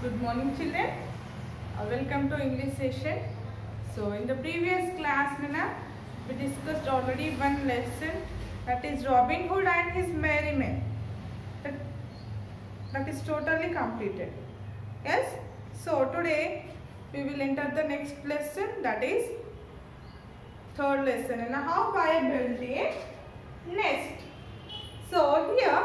Good morning children. Welcome to English session. So in the previous class we discussed already one lesson, that is Robin Hood and his merry men. That is totally completed. Yes. So today we will enter the next lesson, that is third lesson, and how I built a nest. So here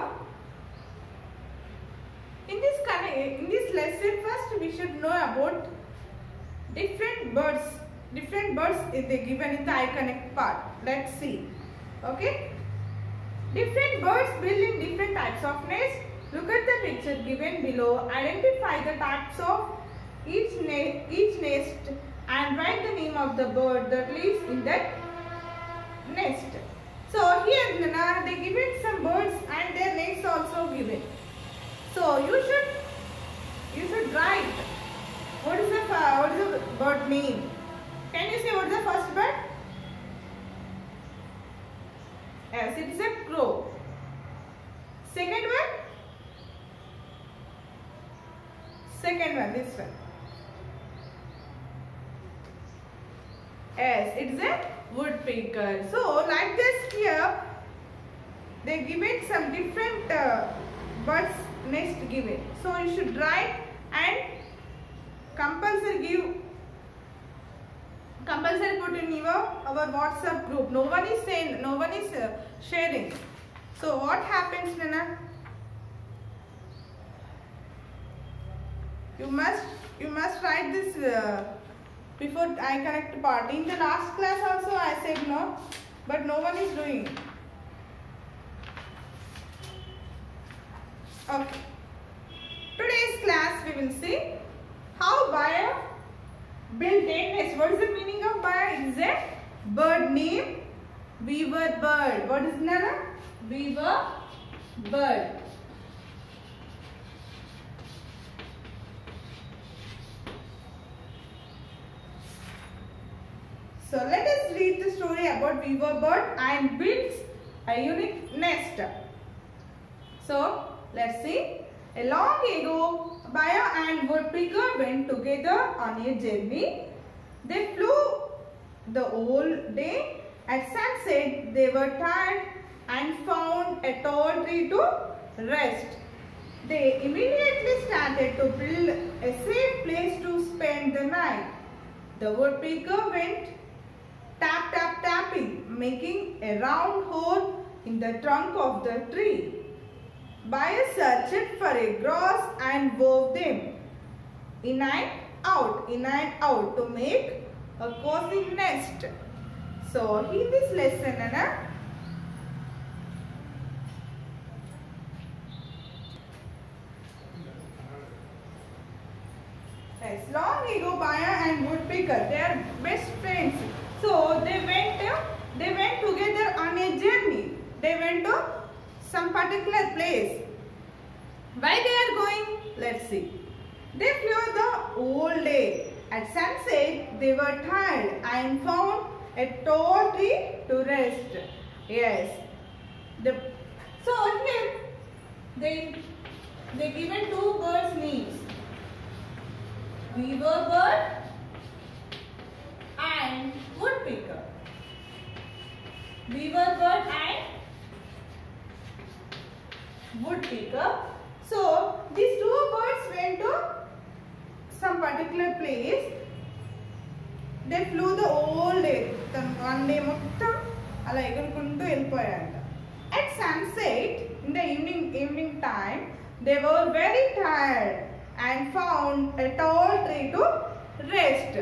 in this lesson, first we should know about different birds. Different birds they given in the iConnect part. Let's see. Okay. Different birds build in different types of nests. Look at the picture given below. Identify the types of each nest and write the name of the bird that lives in that nest. So here they given some birds and their names also given. So you should write what is the bird name. Can you say what is the first bird? Yes, it is a crow. Second one? Second one, this one. Yes, it is a woodpecker. So like this here, they given some different birds nest given. So you should write and compulsory put in our WhatsApp group. No one is sharing. So what happens, Nana? You must write this before iConnect part. In the last class also I said no, but no one is doing. Okay. Today's class we will see how Bayer built a nest. What is the meaning of Bayer? It is a bird name, weaver bird. What is Nana? Weaver bird. So let us read the story about weaver bird and builds a unique nest. So let's see. A long ago, Bayer and woodpecker went together on a journey. They flew the whole day. At sunset, they were tired and found a tall tree to rest. They immediately started to build a safe place to spend the night. The woodpecker went tap tap tapping, making a round hole in the trunk of the tree. Bayer searched for a grass and wove them in and out to make a cozy nest. So in this lesson, yes, long ago Bayer and woodpecker, they are best friends. So they went together on a journey. They went to some particular place. Why they are going? Let's see. They flew the whole day. At sunset, they were tired and found a tall tree to rest. Yes. So here they given two birds names. Weaver bird and woodpecker. Weaver bird and woodpecker. So these two birds went to some particular place. They flew the whole day. One day ala egurukuntu vellipoyaranta. At sunset, in the evening time, they were very tired and found a tall tree to rest.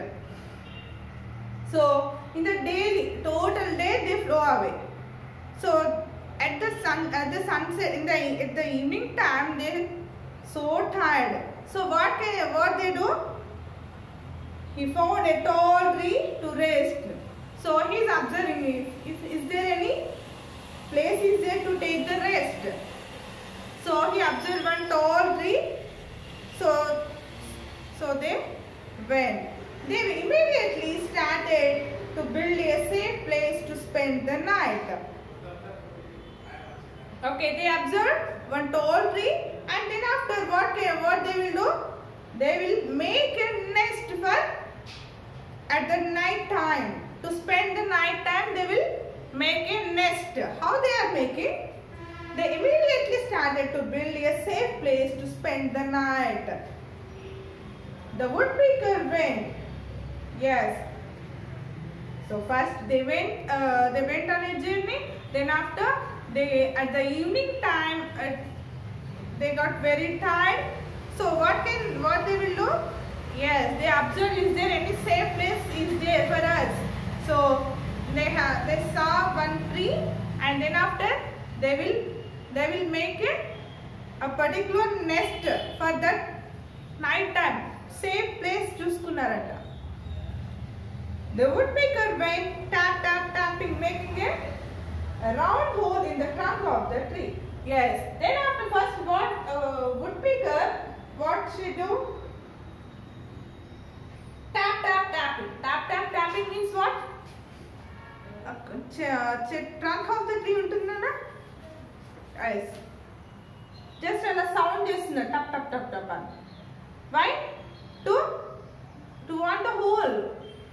So in the total day they flew away. So at the sunset, at the evening time, they so tired. So what they do? He found a tall tree to rest. So he is observing is there any place is there to take the rest. So he observed one tall tree. So they went. They immediately started to build a safe place to spend the night. Okay, they observed one tall tree, and then after what they will do? they will make a nest for at the night time. To spend the night time, they will make a nest. How they are making? They immediately started to build a safe place to spend the night. The woodpecker went. Yes. So first they went on a journey. Then after at the evening time they got very tired. So what they will do? Yes, they observed, is there any safe place is there for us? So they saw one tree, and then after they will make a particular nest for that night time. Safe place chuskunnarata. The woodpecker went tapping, making a round hole in the trunk of the tree. Yes. Then after first what woodpecker, what she do? Tapping. Tapping means what? Trunk of the tree untunda na? Yes. Just a sound chestunna tap an. Why? To want the hole.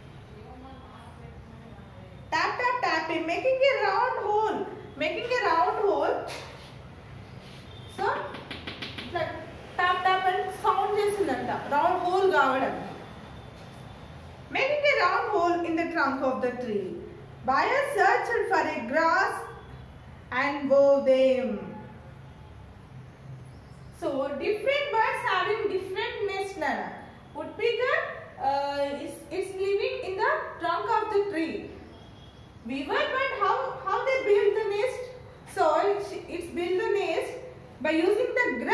Tapping, making a round hole. So, like tap and sound chesundanta. Round hole kavadam. Making a round hole in the trunk of the tree. Buyer searched for a grass and wove them. So different birds having different nests. Woodpecker is living in the trunk of the tree. Weaver bird, how they build the nest? So it's built the nest by using the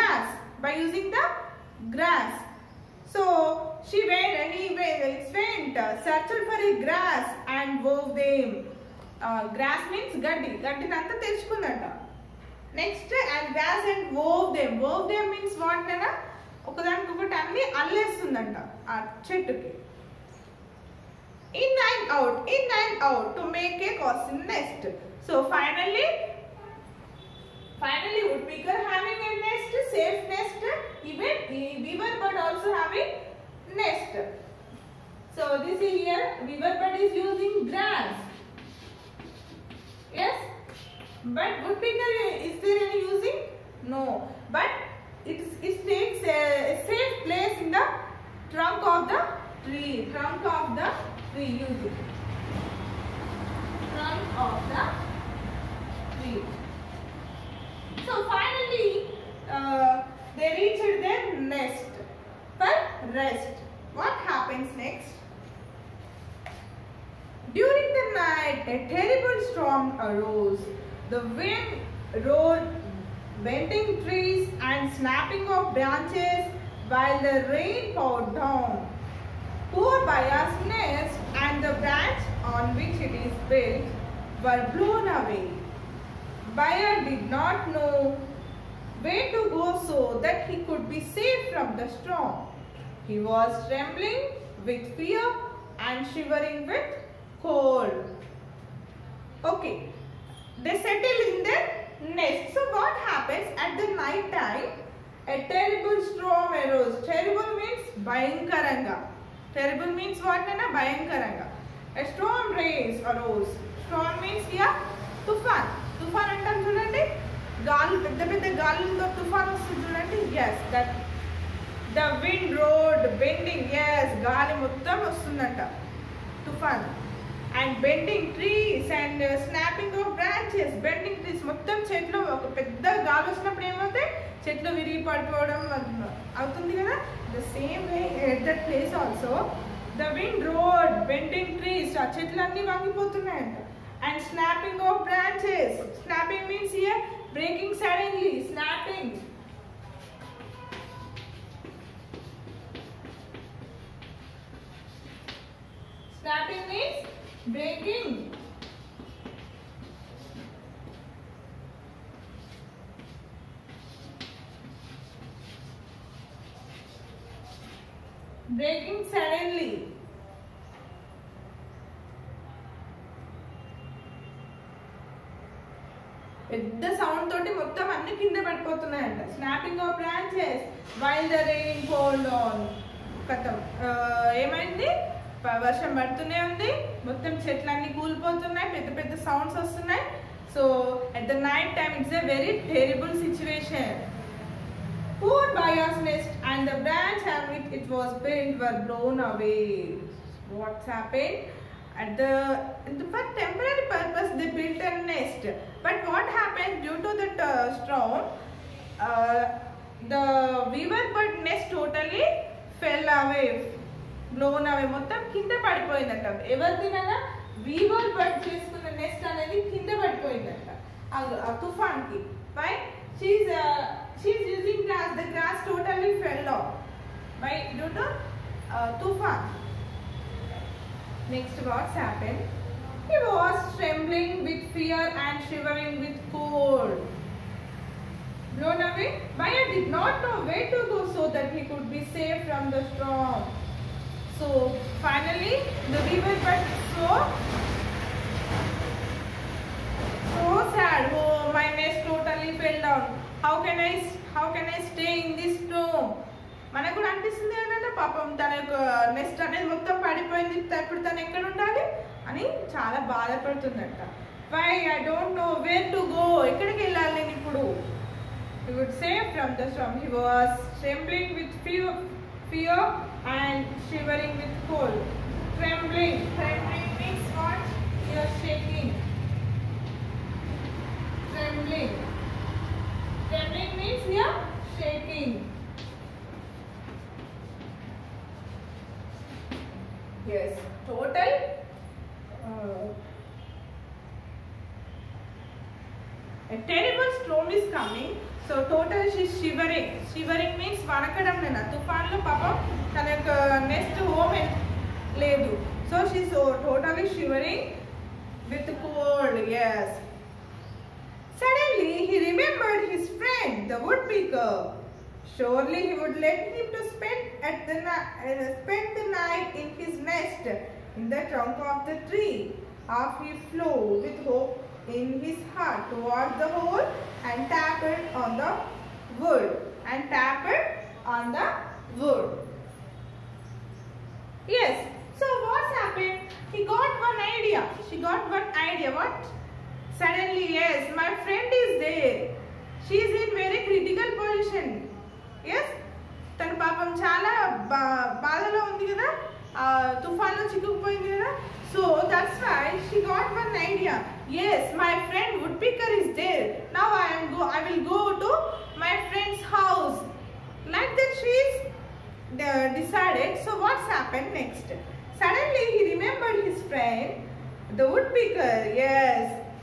grass. So he went searched for a grass and wove them. Grass means gaddi nanta techukunnata. Next, and grass and wove them. Wove them means what nana? ఒకదానికి ఒకటి అన్ని అల్లేస్తుందంట ఆ చెట్టుకి. In and out to make a cosy nest. So finally woodpecker having a nest, safe nest. Even weaver bird also having nest. So this is here weaver bird is using grass. Yes, but woodpecker, is there any using? No, but it takes a safe place in the trunk of the tree. Using trunk of the tree. So finally they reached their nest for rest. What happens next? During the night, a terrible storm arose. The wind roared, bending trees and snapping of branches while the rain poured down. Poor Baya's nest and the branch on which it is built were blown away. Baya did not know where to go so that he could be safe from the storm. He was trembling with fear and shivering with cold. Okay, they settle in their nest. So what happens at the night time? A terrible storm arose. Terrible means bhayankaranga. Terrible means what? Bhayankaranga. A storm arose. Storm means here tufan. Tufan antam chudandi. Galu pedda galulto tufan vastundi chudandi. Yes, that the wind roared, bending. Yes, gali mottam vastundanta. Tufan. And bending trees and snapping of branches. Bending trees మొత్తం చెట్లు ఒక పెద్ద గాలి వచ్చినప్పుడు ఏమవుతాయి? చెట్లు విరిగి పడిపోవడం అవుతుంది కదా. The same way at that place also the wind roared, bending trees. ఆ చెట్లన్నీ వంగిపోతున్నాయంట. And snapping of branches. Snapping means here breaking suddenly. Snapping. Snapping means breaking. Breaking suddenly. పెద్ద సౌండ్ తోటి మొత్తం అన్ని కింద పడిపోతున్నాయి. వస్తున్నాయంట. Snapping of branches while the rain fall on. కథం ఏమైంది, వర్షం పడుతూనే ఉంది, మొత్తం చెట్లన్నీ కూలిపోతున్నాయి, పెద్ద పెద్ద సౌండ్స్ వస్తున్నాయి. So at the night time it's a very terrible situation. Poor Baya's nest and the branch on which it was built were blown away. What's happened? For temporary purpose they built a nest, but what happened due to that storm, the weaver bird nest totally fell away, blown away. మొత్తం కింద పడిపోయిందంట. ఎవరిదినైనా weaver bird చేసుకున్న nest అనేది కింద పడిపోయిందంట ఆ తుఫాన్కి. Why? She's using grass. The grass totally fell off by due to tufan. Next, what's happened? He was trembling with fear and shivering with cold. Blown away, Baya did not know where to go so that he could be safe from the storm. So finally, the weaver bird so sad. Oh, my nest totally fell down. How can I stay in this storm? మనకు కూడా అనిపిస్తుంది ఏంటంటే పాపం తన యొక్క NEFT అనేది మొత్తం పడిపోయింది, ఇప్పుడు తను ఎక్కడ ఉండాలి అని చాలా బాధపడుతుందంట. Why I don't know where to go, ఎక్కడికి వెళ్ళాలి నేను ఇప్పుడు. He would save from the storm. He was trembling with fear and shivering with cold. Trembling means what? You are shaking. Trembling means you are shaking. Yes, total a terrible storm is coming. So total she's shivering. Shivering means vanakadam nena. Tufan lo papam tana nest home ledu. So she's totally shivering with cold. Yes. Suddenly he remembered his friend, the woodpecker. Surely he would let him to spend the night in his nest in the trunk of the tree. Off he flew with hope in his heart towards the hole and tapped on the wood. Yes. So what's happened? He got one idea. She got one idea. What? Suddenly, yes, my friend is there. She is in very critical position. Yes, తన పాపం చాలా బాధలో ఉంది కదా, తుఫాన్లో చిక్కుకుపోయింది కదా. So that's why she got one idea. Yes, my friend woodpecker is there. Now I will go to my friend's house. Like that she is decided. So what's happened next? Suddenly he remembered his friend, the woodpecker. Yes.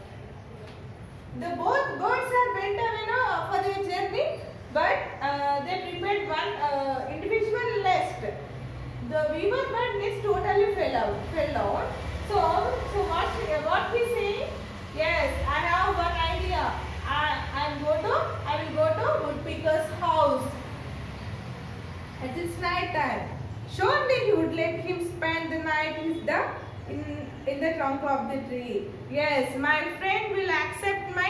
Both birds are went away now for their journey, but they prepared one individual nest. The weaver bird nest totally fell out. So what he saying? Yes, I have one idea. I will go to woodpecker's house. As it's night time, surely he would let him spend the night in the trunk of the tree. Yes, my friend will accept my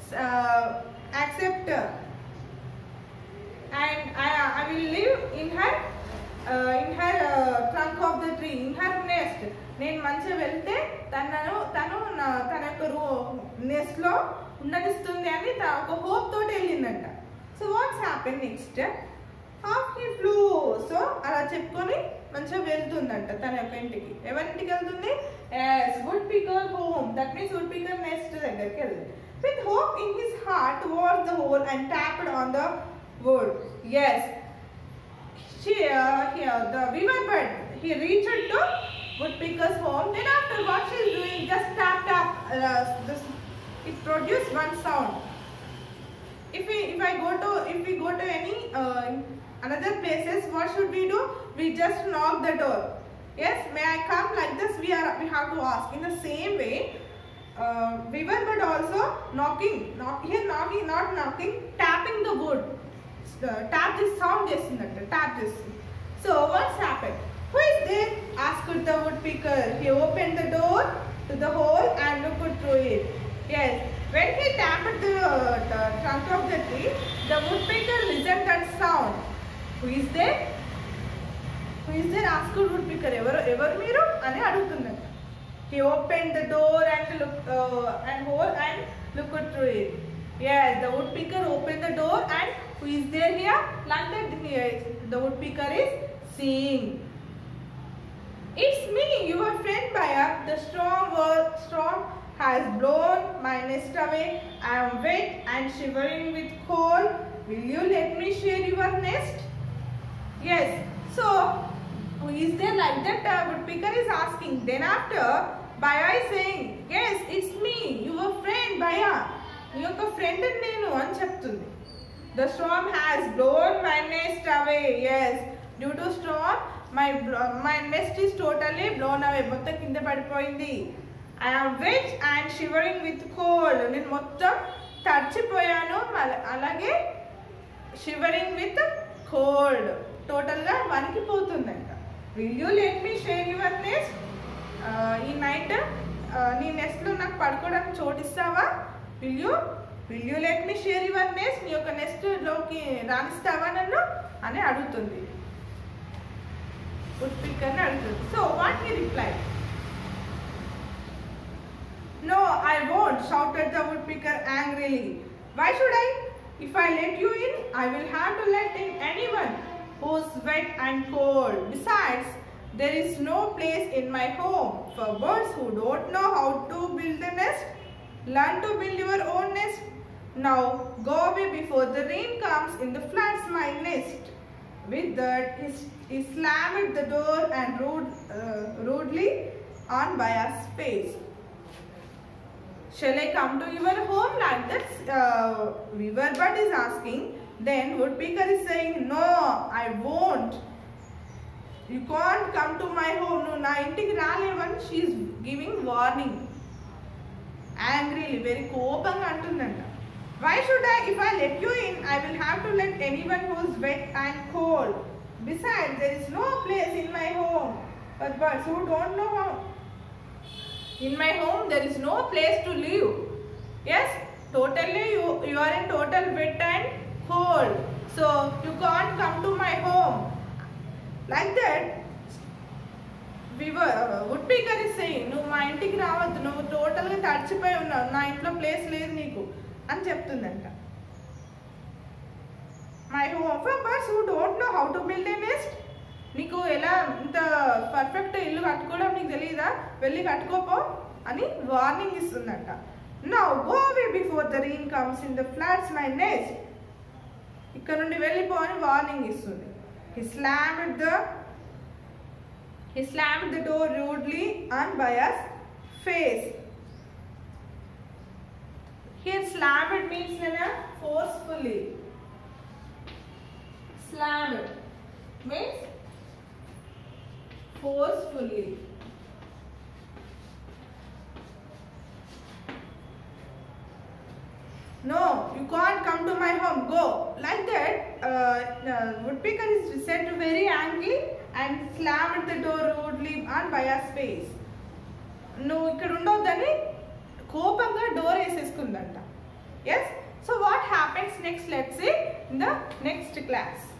and I will live in her trunk of the tree, in her nest. నేను మంచిగా వెళ్తే తను తన యొక్క NEFT లో ఉండనిస్తుంది అని ఒక hope తోటి వెళ్ళిందంట. So what's happen next? Off he flew. So అలా చెప్పుకొని మంచిగా వెళ్తుందంట తన యొక్క ఇంటికి. ఎవరింటికి వెళ్తుంది? woodpecker home. That means woodpecker nest దగ్గరికి వెళ్తుంది. With hope in his heart towards the hole and tapped on the wood. Yes, the weaver bird, he reached to woodpecker's home. Then after what she is doing, just tap. It produced one sound. If we go to any another places, what should we do? We just knock the door. Yes, may I come? Like this we have to ask. In the same way, weaver bird also knocking, not knocking, tapping the wood. Tap this sound chestundante. Tap this. So what's happened? Who is there? Asked the woodpecker. He opened the door to the hole and looked through it. Yes, When he tapped the trunk of the tree, the woodpecker listened that sound. Who is there? Who is there? Asked woodpecker. Ever meeru? Ani adugutunnaru. He opened the door and looked through it. Yes, the woodpecker opened the door and who is there here? Like that the woodpecker is seeing. It's me, your friend Baya. The storm has blown my nest away. I am wet and shivering with cold. Will you let me share your nest? Yes. So, who is there like that? Woodpecker is asking. Then after, Baya is saying, yes, it's me, your friend Baya. Your friend and nenu ani cheptundi. The storm has blown my nest away. Yes, due to storm, my nest is totally blown away. Motta kinda padipoyindi. I am wet and shivering with cold. Nenu mottam tadichipoyanu alage shivering with cold. Total ga vanikipotundanta. Will you let me share your nest? Ee night nee nest lo నాకు పడుకోవడానికి చోటు ఇస్తావా? Will you let me share your nest? నీ యొక్క nest లోకి రానిస్తావా నన్ను అని అడుగుతుంది. woodpecker ని అడుగుతుంది. So what he replied? No, I won't, shouted the woodpecker angrily. Why should I? If I let you in, I will have to let in anyone who's wet and cold. Besides, there is no place in my home for birds who don't know how to build a nest. Learn to build your own nest. Now go away before the rain comes in the floods my nest. With that, he slammed the door and rudely on Baya's face. Shall I come to your home? Like that, weaver bird is asking. Then woodpecker is saying, no, I won't. You can't come to my home. No, na intiki raalevan. She is giving warning. Angrily, very కోపంగా అంటుందంట. Why should I? If I let you in, I will have to let anyone who is wet and cold. Besides, there is no place in my home for birds who don't know how. In my home, there is no place to live. Yes, totally you are in total wet and cold. So you can't come to my home. Like that, woodpecker is saying, నువ్వు మా ఇంటికి రావద్దు, నువ్వు టోటల్గా తడిచిపోయి ఉన్నావు, నా ఇంట్లో place లేదు నీకు అని చెప్తుందంట. My home for birds who don't know how to build a nest. నీకు ఎలా ఇంత పర్ఫెక్ట్ ఇల్లు కట్టుకోవడం నీకు తెలియదా, వెళ్ళి కట్టుకోపో అని వార్నింగ్ ఇస్తుందంట. Now go away before the rain comes in the floods my nest. ఇక్కడ నుండి వెళ్ళిపో అని వార్నింగ్ ఇస్తుంది. He slammed the door rudely on Baya's face. Here slammed means forcefully. Slammed means forcefully. No, you can't come to my home. Go. Like that, woodpecker is said very angry and slammed the door rudely on Baya's face. నువ్వు ఇక్కడ ఉండొద్దని కోపంగా door వేసేసుకుందంట. Yes. So what happens next? Let's see in the next class.